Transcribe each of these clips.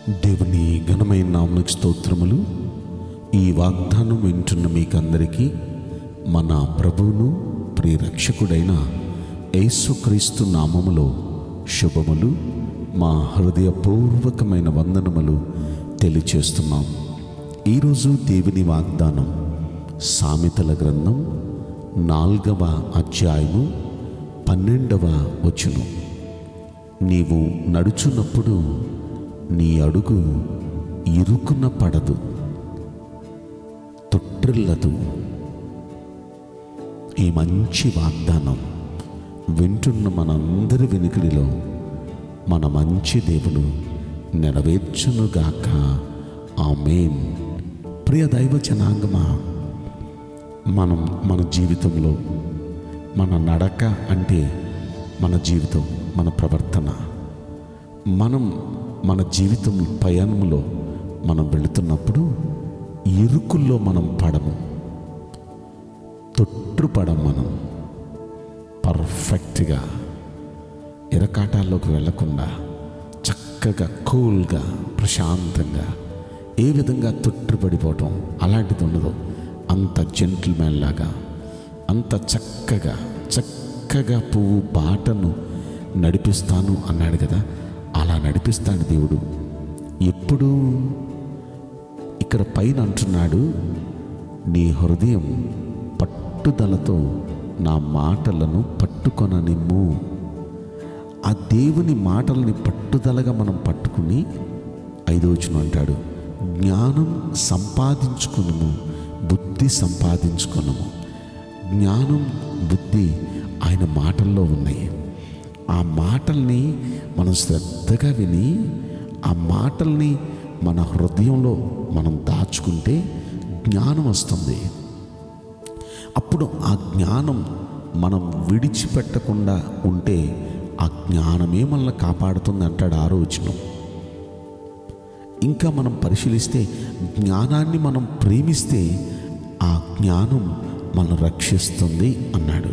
దేవుని ఘనమైన నామమునకు స్తోత్రములు. ఈ వాగ్దానం వింటున్న మీకందరికీ మన ప్రభువును ప్రియరక్షకుడైన యేసుక్రీస్తు నామములో శుభములు, మా హృదయపూర్వకమైన వందనములు తెలియచేస్తున్నాం. ఈరోజు దేవుని వాగ్దానం సామెతల గ్రంథం 4వ అధ్యాయము 12వ వచనం. నీవు నడుచున్నప్పుడు నీ అడుగు ఇరుకున పడదు, తొట్టిల్లదు. ఈ మంచి వాగ్దానం వింటున్న మనందరి వెనుకడిలో మన మంచి దేవుడు నెరవేర్చునుగాక. ఆమేన్. ప్రియ దైవ జనాంగమా, మనం మన జీవితంలో మన నడక అంటే మన జీవితం, మన ప్రవర్తన, మన జీవితం ప్రయాణంలో మనం వెళుతున్నప్పుడు ఇరుకుల్లో మనం పడము, తొట్టుపడం. మనం పర్ఫెక్ట్గా ఇరకాటాల్లోకి వెళ్ళకుండా చక్కగా కూల్గా ప్రశాంతంగా ఏ విధంగా తొట్టుపడిపోవటం అలాంటిది ఉండదు. అంత జెంటిల్మెన్ లాగా, అంత చక్కగా పువ్వు బాటను నడిపిస్తాను అన్నాడు కదా, అలా నడిపిస్తాడు దేవుడు. ఎప్పుడు ఇక్కడ పైన అంటున్నాడు, నీ హృదయం పట్టుదలతో నా మాటలను పట్టుకొననిమ్ము. ఆ దేవుని మాటల్ని పట్టుదలగా మనం పట్టుకుని 5వ వచనం అంటాడు, జ్ఞానం సంపాదించుకునము, బుద్ధి సంపాదించుకునము. జ్ఞానం, బుద్ధి ఆయన మాటల్లో ఉన్నాయి. ఆ మాటల్ని మనం శ్రద్ధగా విని ఆ మాటల్ని మన హృదయంలో మనం దాచుకుంటే జ్ఞానం వస్తుంది. అప్పుడు ఆ జ్ఞానం మనం విడిచిపెట్టకుండా ఉంటే ఆ జ్ఞానమే మనల్ని కాపాడుతుంది అంటాడు 6వ వచనం. ఇంకా మనం పరిశీలిస్తే జ్ఞానాన్ని మనం ప్రేమిస్తే ఆ జ్ఞానం మనల్ని రక్షిస్తుంది అన్నాడు.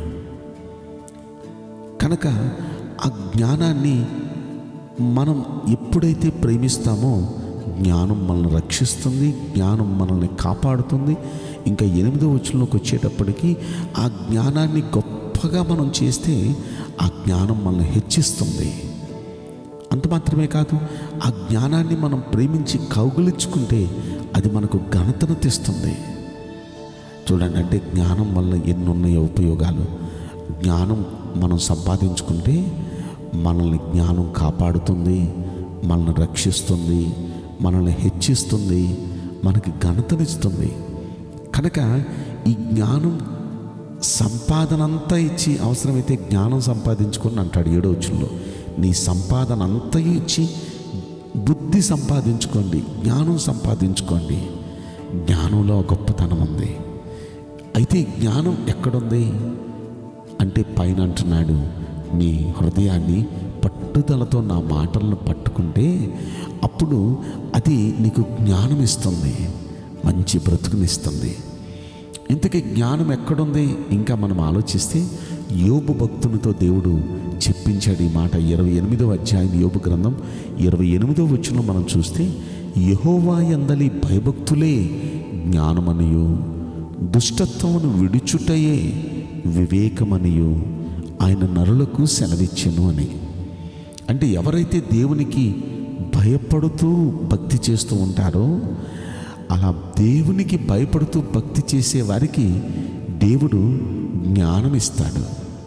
కనుక ఆ జ్ఞానాన్ని మనం ఎప్పుడైతే ప్రేమిస్తామో జ్ఞానం మనల్ని రక్షిస్తుంది, జ్ఞానం మనల్ని కాపాడుతుంది. ఇంకా 8వ వచనంలోకి వచ్చేటప్పటికి ఆ జ్ఞానాన్ని గొప్పగా మనం చేస్తే ఆ జ్ఞానం మనల్ని హెచ్చిస్తుంది. అంత మాత్రమే కాదు, ఆ జ్ఞానాన్ని మనం ప్రేమించి కౌగిలించుకుంటే అది మనకు ఘనతను తెస్తుంది. చూడండి, అంటే జ్ఞానం వల్ల ఎన్నున్నాయో ఉపయోగాలు. జ్ఞానం మనం సంపాదించుకుంటే మనల్ని జ్ఞానం కాపాడుతుంది, మనల్ని రక్షిస్తుంది, మనల్ని హెచ్చిస్తుంది, మనకి ఘనతనిస్తుంది. కనుక ఈ జ్ఞానం సంపాదన అంతా ఇచ్చి, అవసరమైతే జ్ఞానం సంపాదించుకొని అంటాడు 7వ వచనంలో, నీ సంపాదన అంతా ఇచ్చి బుద్ధి సంపాదించుకోండి, జ్ఞానం సంపాదించుకోండి. జ్ఞానంలో గొప్పతనం ఉంది. అయితే జ్ఞానం ఎక్కడుంది అంటే పైన అంటున్నాడు, నీ హృదయాన్ని పట్టుదలతో నా మాటలను పట్టుకుంటే అప్పుడు అది నీకు జ్ఞానం ఇస్తుంది, మంచి బ్రతుకునిస్తుంది. ఇంతకీ జ్ఞానం ఎక్కడుంది ఇంకా మనం ఆలోచిస్తే యోబు భక్తునితో దేవుడు చెప్పించాడు ఈ మాట. 28వ అధ్యాయం యోబు గ్రంథం 28వ వచనం మనం చూస్తే, యెహోవా యందలి భయభక్తులే జ్ఞానమనియు, దుష్టత్వమును విడుచుటయే వివేకమనియు ఆయన నరులకు సెలవిచ్చెను అని. అంటే ఎవరైతే దేవునికి భయపడుతూ భక్తి చేస్తూ ఉంటారో, అలా దేవునికి భయపడుతూ భక్తి చేసే వారికి దేవుడు జ్ఞానం ఇస్తాడు.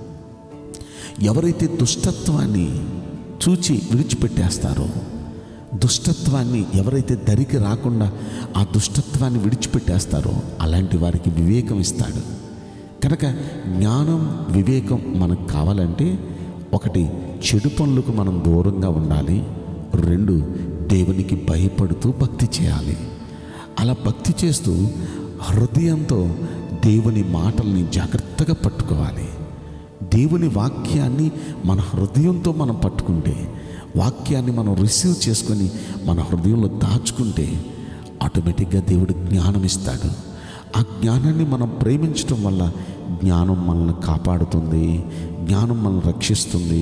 ఎవరైతే దుష్టత్వాన్ని చూచి విడిచిపెట్టేస్తారో, దుష్టత్వాన్ని ఎవరైతే దరికి రాకుండా ఆ దుష్టత్వాన్ని విడిచిపెట్టేస్తారో అలాంటి వారికి వివేకం ఇస్తాడు. కనుక జ్ఞానం, వివేకం మనకు కావాలంటే 1 చెడు పనులకు మనం దూరంగా ఉండాలి, 2 దేవునికి భయపడుతూ భక్తి చేయాలి. అలా భక్తి చేస్తూ హృదయంతో దేవుని మాటల్ని జాగ్రత్తగా పట్టుకోవాలి. దేవుని వాక్యాన్ని మన హృదయంతో మనం పట్టుకుంటే, వాక్యాన్ని మనం రిసీవ్ చేసుకొని మన హృదయంలో దాచుకుంటే ఆటోమేటిక్గా దేవుడు జ్ఞానం ఇస్తాడు. ఆ జ్ఞానాన్ని మనం ప్రేమించడం వల్ల జ్ఞానం మనల్ని కాపాడుతుంది, జ్ఞానం మనల్ని రక్షిస్తుంది,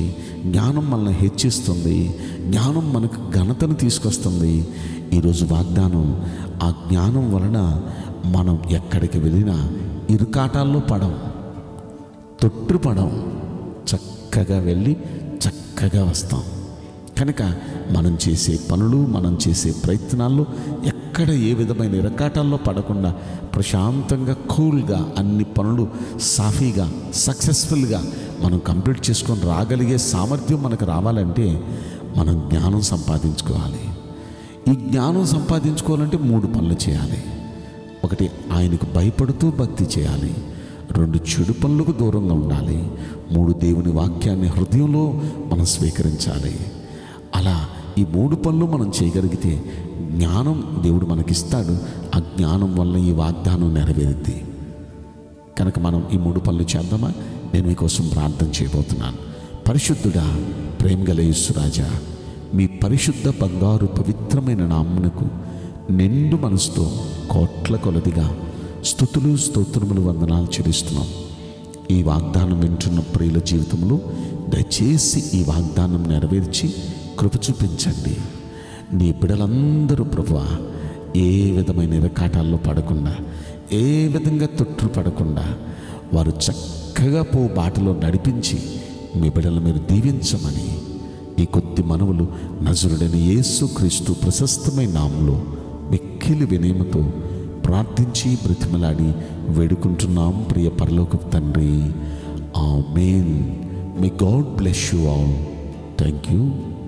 జ్ఞానం మనల్ని హెచ్చిస్తుంది, జ్ఞానం మనకు ఘనతను తీసుకొస్తుంది. ఈరోజు వాగ్దానం, ఆ జ్ఞానం వలన మనం ఎక్కడికి వెళ్ళినా ఇరుకాటాల్లో పడం, తొట్టుపడం, చక్కగా వెళ్ళి చక్కగా వస్తాం. కనుక మనం చేసే పనులు, మనం చేసే ప్రయత్నాల్లో ఎక్కడ ఏ విధమైన ఇరకాటాల్లో పడకుండా ప్రశాంతంగా, కూల్గా అన్ని పనులు సాఫీగా, సక్సెస్ఫుల్గా మనం కంప్లీట్ చేసుకొని రాగలిగే సామర్థ్యం మనకు రావాలంటే మనం జ్ఞానం సంపాదించుకోవాలి. ఈ జ్ఞానం సంపాదించుకోవాలంటే 3 పనులు చేయాలి. 1, ఆయనకు భయపడుతూ భక్తి చేయాలి. 2, చెడు పనులకు దూరంగా ఉండాలి. 3, దేవుని వాక్యాన్ని హృదయంలో మనం స్వీకరించాలి. అలా ఈ 3 పనులు మనం చేయగలిగితే జ్ఞానం దేవుడు మనకిస్తాడు. ఆ జ్ఞానం వల్ల ఈ వాగ్దానం నెరవేరుద్ది. కనుక మనం ఈ 3 పనులు చేద్దామా? నేను మీకోసం ప్రార్థన చేయబోతున్నాను. పరిశుద్ధుడా, ప్రేమగల యేసురాజా, మీ పరిశుద్ధ బంగారు పవిత్రమైన నామమునకు నిండు మనసుతో కోట్ల కొలదిగా స్తుతులు, స్తోత్రములు, వందనాలు చెల్లిస్తున్నాం. ఈ వాగ్దానం వింటున్న ప్రియుల జీవితంలో దయచేసి ఈ వాగ్దానం నెరవేర్చి కృప చూపించండి. నీ బిడ్డలందరూ ప్రభువా ఏ విధమైన ఇరకాటాల్లో పడకుండా, ఏ విధంగా తొట్టు పడకుండా వారు చక్కగా బాటలో నడిపించి మీ బిడ్డలు మీరు దీవించమని ఈ కొద్ది మనవులు నజరుడైన యేసుక్రీస్తు ప్రశస్తమైన నామములో మిక్కిలి వినయముతో ప్రార్థించి బ్రతిమలాడి వేడుకుంటున్నాం ప్రియ పరలోకపు తండ్రి. Amen. May God bless you all. Thank you.